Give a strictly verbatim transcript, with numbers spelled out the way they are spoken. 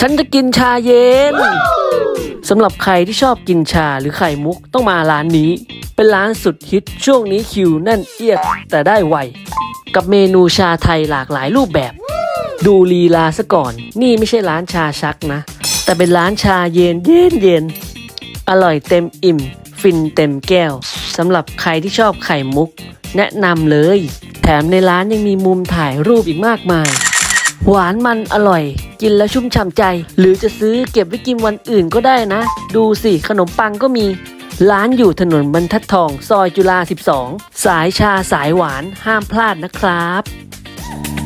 ฉันจะกินชาเย็นสำหรับใครที่ชอบกินชาหรือไข่มุกต้องมาร้านนี้เป็นร้านสุดฮิตช่วงนี้คิวแน่นเอียดแต่ได้ไวกับเมนูชาไทยหลากหลายรูปแบบดูลีลาซะก่อนนี่ไม่ใช่ร้านชาชักนะแต่เป็นร้านชาเย็นเย็นเย็นอร่อยเต็มอิ่มฟินเต็มแก้วสำหรับใครที่ชอบไข่มุกแนะนำเลยแถมในร้านยังมีมุมถ่ายรูปอีกมากมายหวานมันอร่อยกินแล้วชุ่มฉ่ำใจหรือจะซื้อเก็บไว้กินวันอื่นก็ได้นะดูสิขนมปังก็มีร้านอยู่ถนนบรรทัดทองซอยจุฬาสิบสองสายชาสายหวานห้ามพลาดนะครับ